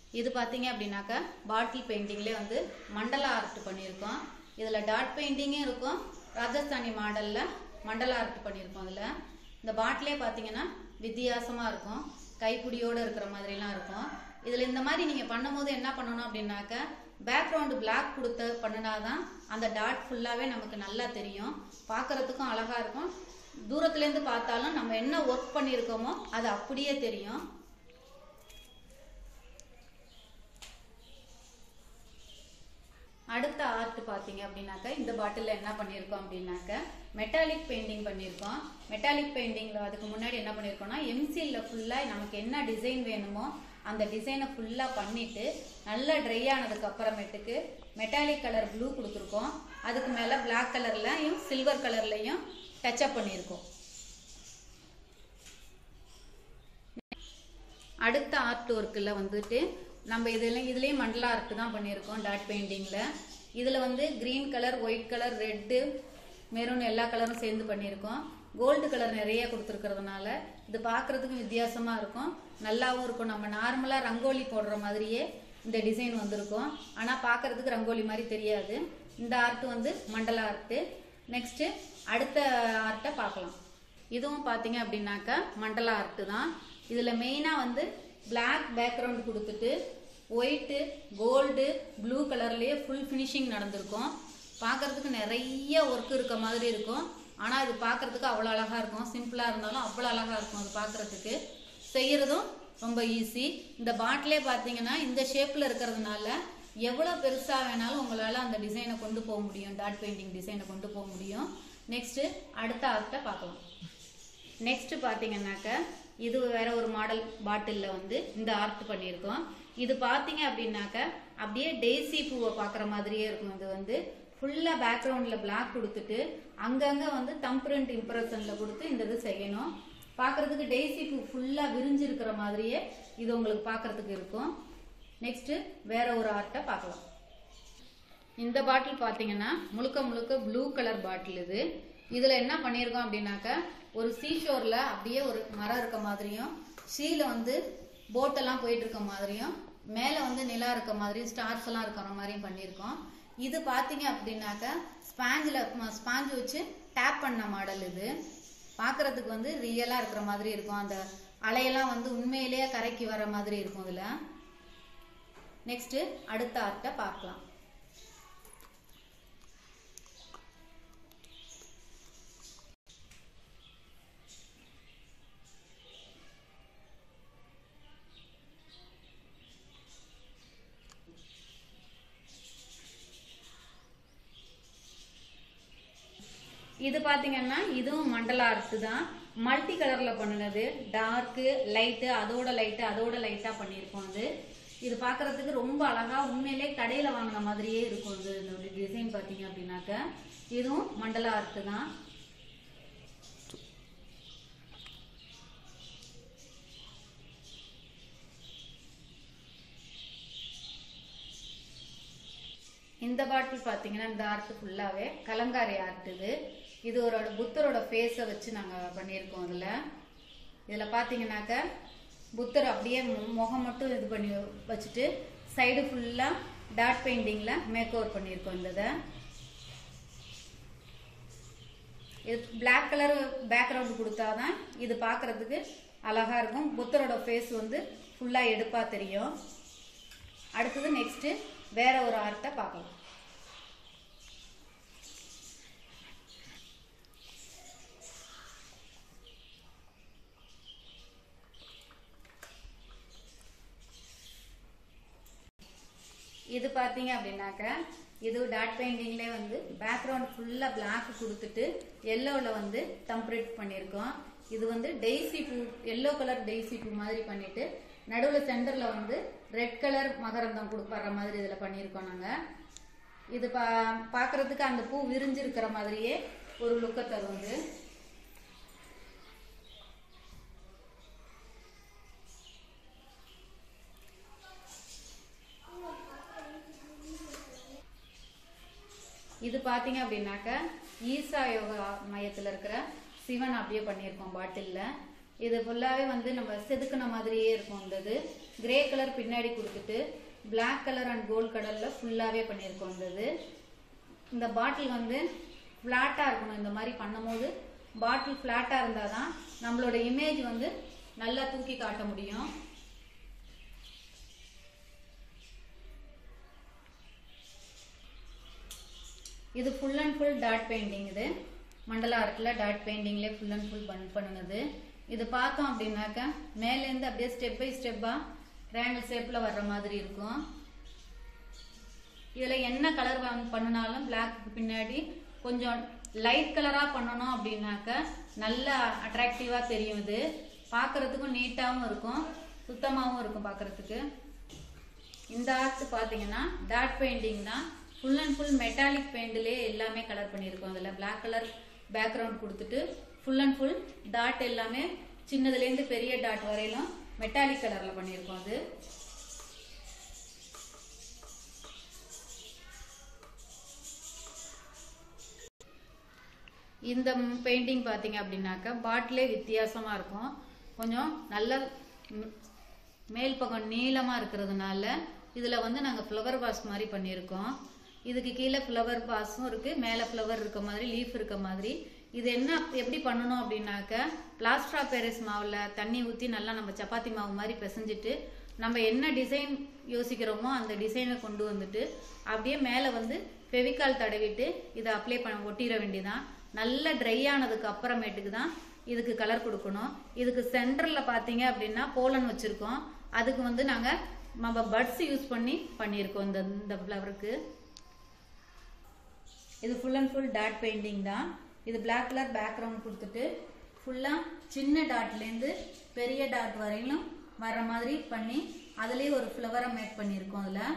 இது பாத்தீங்க அப்படின்னாக்க பாட்டில் பெயிண்டிங்ல வந்து மண்டலா ஆர்ட் பண்ணியிருக்கோம். இதுல டாட் பெயிண்டிங்கும் இருக்கும், ராஜஸ்தானி மாடல்ல மண்டலா ஆர்ட் பண்ணியிருக்கோம். இதுல இந்த பாட்டிலே பாத்தீங்கன்னா வித்தியாசமா இருக்கும், கைப்பிடியோட இருக்கிற மாதிரிலாம் இருக்கும். இதுல இந்த மாதிரி நீங்க பண்ணும்போது என்ன பண்ணணும் அப்படின்னாக்க பேக்ரவுண்ட் பிளாக் கொடுத்து பண்ணினாதான் அந்த டாட் ஃபுல்லாவே நமக்கு நல்லா தெரியும், பார்க்கறதுக்கும் அழகா இருக்கும். தூரத்துல இருந்து பார்த்தாலும் நம்ம என்ன ஒர்க் பண்ணியிருக்கோமோ அது அப்படியே தெரியும். அடுத்த ஆர்ட் பாத்தீங்க அப்படின்னாக்க இந்த பாட்டில் என்ன பண்ணியிருக்கோம் அப்படின்னாக்க மெட்டாலிக் பெயிண்டிங் பண்ணியிருக்கோம். மெட்டாலிக் பெயிண்டிங்ல அதுக்கு முன்னாடி என்ன பண்ணியிருக்கோம்னா எம்சில்ல ஃபுல்லா நமக்கு என்ன டிசைன் வேணுமோ அந்த டிசைனை ஃபுல்லா பண்ணிட்டு நல்லா ட்ரை ஆனதுக்கு அப்புறமேட்டுக்கு மெட்டாலிக் கலர் ப்ளூ கொடுத்துருக்கோம். அதுக்கு மேல பிளாக் கலர்லயும் சில்வர் கலர்லயும் டச் அப் பண்ணியிருக்கோம். அடுத்த ஆர்ட் ஒர்க்கில் வந்துட்டு நம்ம இதுலேயும் மண்டலா ஆர்ட் தான் பண்ணியிருக்கோம் டாட் பெயிண்டிங்கில். இதில் வந்து green colour, white colour, red, maroon எல்லா கலரும் சேர்ந்து பண்ணியிருக்கோம். கோல்டு கலர் நிறைய கொடுத்துருக்கிறதுனால இது பார்க்குறதுக்கும் வித்தியாசமாக இருக்கும், நல்லாவும் இருக்கும். நம்ம நார்மலாக ரங்கோலி போடுற மாதிரியே இந்த டிசைன் வந்திருக்கும், ஆனால் பார்க்குறதுக்கு ரங்கோலி மாதிரி தெரியாது. இந்த ஆர்ட் வந்து மண்டலா ஆர்ட்டு. நெக்ஸ்ட்டு அடுத்த ஆர்ட்டை பார்க்கலாம். இதுவும் பார்த்தீங்க அப்படின்னாக்கா மண்டலா ஆர்ட்டு தான். இதில் மெயினாக வந்து பிளாக் பேக்ரவுண்ட் கொடுத்துட்டு ஒயிட்டு, கோல்டு, ப்ளூ கலர்லேயே ஃபுல் ஃபினிஷிங் நடந்திருக்கும். பார்க்கறதுக்கு நிறைய ஒர்க் இருக்க மாதிரி இருக்கும், ஆனால் இது பார்க்கறதுக்கு அவ்வளோ அழகாக இருக்கும். சிம்பிளாக இருந்தாலும் அவ்வளோ அழகாக இருக்கும் அது பார்க்கறதுக்கு, செய்யறதும் ரொம்ப ஈஸி. இந்த பாட்டிலே பார்த்தீங்கன்னா இந்த ஷேப்பில் இருக்கிறதுனால எவ்வளோ பெருசாக வேணாலும் உங்களால் அந்த டிசைனை கொண்டு போக முடியும், டாட் பெயிண்டிங் டிசைனை கொண்டு போக முடியும். நெக்ஸ்ட்டு அடுத்த ஆர்ட்டை பார்க்கலாம். நெக்ஸ்ட் பார்த்தீங்கன்னாக்க இது வேற ஒரு மாடல் பாட்டிலில் வந்து இந்த ஆர்ட் பண்ணியிருக்கோம். இது பார்த்தீங்க அப்படின்னாக்க அப்படியே டெய்ஸி பூவை பார்க்குற மாதிரியே இருக்கும். இது வந்து ஃபுல்லாக பேக்ரவுண்டில் பிளாக் கொடுத்துட்டு அங்கங்கே வந்து தம் பிரிண்ட் இம்ப்ரெஷனில் கொடுத்து இந்த இது செய்யணும். பார்க்கறதுக்கு டெய்ஸி பூ ஃபுல்லாக விரிஞ்சிருக்கிற மாதிரியே இது உங்களுக்கு பார்க்கறதுக்கு இருக்கும். நெக்ஸ்ட் வேற ஒரு ஆர்ட்டை பார்க்கலாம். இந்த பாட்டில் பார்த்தீங்கன்னா முழுக்க முழுக்க ப்ளூ கலர் பாட்டில். இது இதில் என்ன பண்ணியிருக்கோம் அப்படின்னாக்க ஒரு சீஷோரில் அப்படியே ஒரு மரம் இருக்க மாதிரியும், ஷீல வந்து போட்டெல்லாம் போயிட்டு இருக்க மாதிரியும், மேலே வந்து நிலா இருக்க மாதிரியும், ஸ்டார்ஸ் எல்லாம் இருக்கிற மாதிரியும் பண்ணியிருக்கோம். இது பார்த்தீங்க அப்படின்னாக்க ஸ்பாஞ்சு வச்சு டேப் பண்ண மாடல். இது பார்க்கறதுக்கு வந்து ரியலாக இருக்கிற மாதிரி இருக்கும், அந்த அலையெல்லாம் வந்து உண்மையிலேயே கரைக்கி வர மாதிரி இருக்கும் இதில். நெக்ஸ்ட் அடுத்த ஆர்ட்டை பார்க்கலாம். இது பாத்தீங்கன்னா இதுவும் மண்டலா ஆர்ட் தான், மல்டி கலர்ல பண்ணினது. டார்க்கு, லைட்டு, அதோட லைட்டு, அதோட லைட்டா பண்ணியிருக்கோம். இது பார்க்கறதுக்கு ரொம்ப அழகா உண்மையிலே கடையில வாங்கின மாதிரியே இருக்கும். இது டிசைன் பாத்தீங்க அப்படின்னாக்க இதுவும் மண்டலா ஆர்ட் தான். இந்த பாட்டில் பாத்தீங்கன்னா இந்த ஆர்ட் ஃபுல்லாவே கலங்காரி ஆர்ட். இது ஒரு புத்தரோட ஃபேஸை வச்சு நாங்கள் பண்ணியிருக்கோம். இதில் பார்த்தீங்கன்னாக்க புத்தர் அப்படியே முகம் மட்டும் இது பண்ணி வச்சுட்டு சைடு ஃபுல்லாக டாட் பெயிண்டிங்கில் மேக் ஓவர் பண்ணியிருக்கோம். இது பிளாக் கலர் பேக்ரவுண்ட் கொடுத்தாதான் இது பார்க்கறதுக்கு அழகாக இருக்கும். புத்தரோட ஃபேஸ் வந்து ஃபுல்லாக எடுப்பாக தெரியும். அடுத்தது நெக்ஸ்ட்டு வேற ஒரு ஆர்ட்டை பார்க்கலாம். இது பார்த்தீங்க அப்படின்னாக்க இது டாட் பெயிண்டிங்லேயே வந்து பேக்ரவுண்ட் ஃபுல்லாக பிளாக் கொடுத்துட்டு எல்லோவில் வந்து தம்பிரிண்ட் பண்ணியிருக்கோம். இது வந்து டெய்ஸி பூ, எல்லோ கலர் டெய்ஸி பூ மாதிரி பண்ணிட்டு நடுவில் சென்டரில் வந்து ரெட் கலர் மகரந்தம் கொடுப்பற மாதிரி இதில் பண்ணியிருக்கோம் நாங்கள். இது பார்க்கறதுக்கு அந்த பூ விரிஞ்சிருக்கிற மாதிரியே ஒரு லுக்கை தரும். இது பார்த்தீங்க அப்படின்னாக்க ஈசா யோகா மையத்தில் இருக்கிற சிவன் அப்படியே பண்ணியிருக்கோம் பாட்டிலில். இது ஃபுல்லாவே வந்து நம்ம செதுக்குன மாதிரியே இருக்கும். இந்த கிரே கலர் பின்னாடி கொடுத்துட்டு பிளாக் கலர் அண்ட் கோல்ட் கலர்ல ஃபுல்லாவே பண்ணியிருக்கோம். இந்த பாட்டில் வந்து ஃபிளாட்டா இருக்கணும். இந்த மாதிரி பண்ணும்போது பாட்டில் ஃபிளாட்டா இருந்தாதான் நம்மளோட இமேஜ் வந்து நல்லா தூக்கி காட்ட முடியும். இது full and full dot painting. இது மண்டலா இருக்குல்ல, டாட் பெயிண்டிங்லேயே ஃபுல் அண்ட் ஃபுல் பண்ணுனது. இது பார்த்தோம் அப்படின்னாக்கா மேலேருந்து அப்படியே ஸ்டெப் பை ஸ்டெப்பா ட்ரையாங்கிள் ஷேப்ல வர்ற மாதிரி இருக்கும். இதுல என்ன கலர் பண்ணினாலும் பிளாக்கு பின்னாடி கொஞ்சம் லைட் கலரா பண்ணணும் அப்படின்னாக்க நல்லா அட்ராக்டிவா தெரியும். இது பார்க்கறதுக்கும் நீட்டாவும் இருக்கும், சுத்தமாவும் இருக்கும் பார்க்கறதுக்கு. இந்த ஆர்ட் பாத்தீங்கன்னா டாட் பெயிண்டிங் தான். ஃபுல் அண்ட் ஃபுல் மெட்டாலிக் பெயிண்ட்லயே எல்லாமே கலர் பண்ணியிருக்கோம். அதில் பிளாக் கலர் பேக்ரவுண்ட் கொடுத்துட்டு ஃபுல் அண்ட் ஃபுல் டாட் எல்லாமே சின்னதுலேருந்து பெரிய டாட் வரையிலும் மெட்டாலிக் கலர்ல பண்ணியிருக்கோம். அது இந்த பெயிண்டிங் பார்த்தீங்க அப்படின்னாக்கா பாட்டிலே வித்தியாசமா இருக்கும். கொஞ்சம் நல்ல மேல் பக்கம் நீளமா இருக்கிறதுனால இதுல வந்து நாங்கள் ஃப்ளவர் வாஸ் மாதிரி பண்ணியிருக்கோம். இதுக்கு கீழே ஃப்ளவர் வாஸும் இருக்கு, மேலே ஃப்ளவர் இருக்க மாதிரி லீஃப் இருக்க மாதிரி. இது என்ன எப்படி பண்ணணும் அப்படின்னாக்க பிளாஸ்டர் ஆஃப் பாரிஸ் மாவுல தண்ணி ஊற்றி நல்லா நம்ம சப்பாத்தி மாவு மாதிரி பிசைஞ்சிட்டு நம்ம என்ன டிசைன் யோசிக்கிறோமோ அந்த டிசைனை கொண்டு வந்துட்டு அப்படியே மேலே வந்து ஃபெவிகால் தடவிட்டு இதை அப்ளை பண்ண ஒட்டிட வேண்டியதான். நல்லா ட்ரை ஆனதுக்கு அப்புறமேட்டுக்கு தான் இதுக்கு கலர் கொடுக்கணும். இதுக்கு சென்டர்ல பார்த்தீங்க அப்படின்னா போலன் வச்சிருக்கோம். அதுக்கு வந்து நாங்கள் நம்ம பட்ஸ் யூஸ் பண்ணி பண்ணியிருக்கோம். இந்த ஃப்ளவருக்கு இது full and full dot painting தான். இது பிளாக் கலர் பேக்ரவுண்ட் கொடுத்துட்டு ஃபுல்லா சின்ன டாட்லேருந்து பெரிய டாட் வரையிலும் வர மாதிரி பண்ணி அதுலேயே ஒரு ஃப்ளவரை மேக் பண்ணியிருக்கோம். அதில்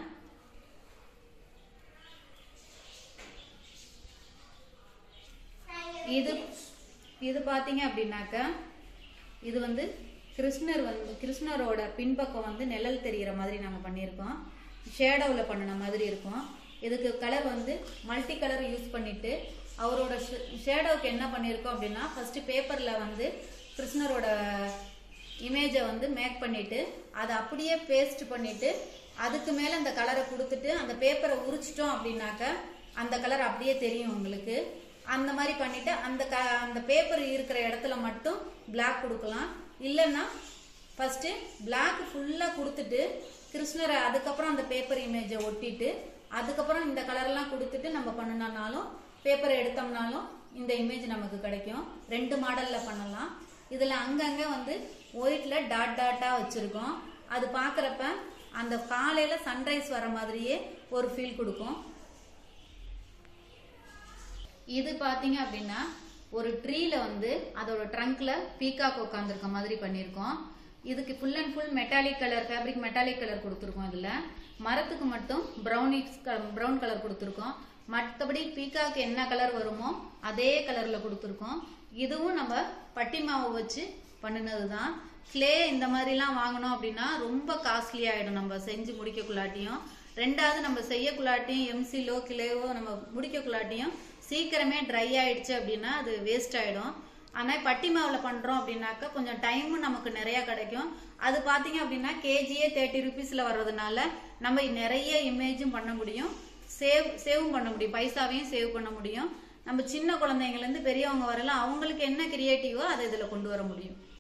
இது பார்த்தீங்க அப்படின்னாக்க இது வந்து கிருஷ்ணரோட பின்பக்கம் வந்து நிழல் தெரிகிற மாதிரி நாங்கள் பண்ணியிருக்கோம். ஷேடோவில் பண்ணின மாதிரி இருக்கும். இதுக்கு கலர் வந்து மல்டி கலர் யூஸ் பண்ணிட்டு அவரோட ஷேடோவுக்கு என்ன பண்ணியிருக்கோம் அப்படின்னா ஃபர்ஸ்ட் பேப்பர்ல வந்து கிருஷ்ணரோட இமேஜை வந்து மேக் பண்ணிட்டு அதை அப்படியே பேஸ்ட் பண்ணிட்டு அதுக்கு மேல அந்த கலரை கொடுத்துட்டு அந்த பேப்பரை உரிச்சிட்டோம் அப்படின்னாக்க அந்த கலர் அப்படியே தெரியும் உங்களுக்கு. அந்த மாதிரி பண்ணிட்டு அந்த பேப்பர் இருக்கிற இடத்துல மட்டும் பிளாக் கொடுக்கலாம். இல்லைன்னா ஃபர்ஸ்ட் பிளாக் ஃபுல்லா கொடுத்துட்டு கிருஷ்ணரை அதுக்கப்புறம் அந்த பேப்பர் இமேஜை ஒட்டிட்டு அதுக்கப்புறம் இந்த கலர்லாம் கொடுத்துட்டு நம்ம பண்ணினாலும் பேப்பரை எடுத்தோம்னாலும் இந்த இமேஜ் நமக்கு கிடைக்கும். ரெண்டு மாடல்ல பண்ணலாம். இதுல அங்கங்க வந்து ஒயிட்ல டாட் டாட்டா வச்சிருக்கோம். அது பாக்குறப்ப அந்த காலையில சன்ரைஸ் வர மாதிரியே ஒரு ஃபீல் கொடுக்கும். இது பாத்தீங்க அப்படின்னா ஒரு ட்ரீல வந்து அதோட ட்ரங்க்ல பீகாக் உட்காந்துருக்க மாதிரி பண்ணியிருக்கோம். இதுக்கு full and full metallic colour fabric metallic colour கொடுத்துருக்கோம். இதுல மரத்துக்கு மட்டும் ப்ரௌன் கலர் கொடுத்துருக்கோம். மற்றபடி பீகாக்கு என்ன கலர் வருமோ அதே கலர்ல கொடுத்துருக்கோம். இதுவும் நம்ம பட்டி மாவு வச்சு பண்ணினதுதான். கிளே இந்த மாதிரிலாம் வாங்கணும் அப்படின்னா ரொம்ப காஸ்ட்லி ஆயிடும் நம்ம செஞ்சு முடிக்கக்குள்ளாட்டியும். ரெண்டாவது நம்ம செய்யக்குள்ளாட்டியும் எம்சிலோ கிளேவோ நம்ம முடிக்கக்குள்ளாட்டியும் சீக்கிரமே ட்ரை ஆயிடுச்சு அப்படின்னா அது வேஸ்ட் ஆயிடும். ஆனா பட்டி மாவுல பண்றோம் அப்படின்னாக்க கொஞ்சம் டைமும் நமக்கு நிறைய கிடைக்கும். அது பாத்தீங்க அப்படின்னா கேஜியே 30 ரூபீஸ்ல வர்றதுனால நம்ம நிறைய இமேஜும் பண்ண முடியும், சேவும் பண்ண முடியும், பைசாவையும் சேவ் பண்ண முடியும். நம்ம சின்ன குழந்தைங்கள்ல இருந்து பெரியவங்க வரலாம் அவங்களுக்கு என்ன கிரியேட்டிவோ அதை இதுல கொண்டு வர முடியும்.